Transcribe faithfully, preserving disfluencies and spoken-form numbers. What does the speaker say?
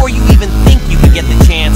before you even think you could get the chance.